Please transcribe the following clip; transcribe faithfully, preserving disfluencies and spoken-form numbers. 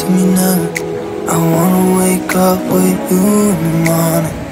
to me now. I wanna wake up with you in the morning.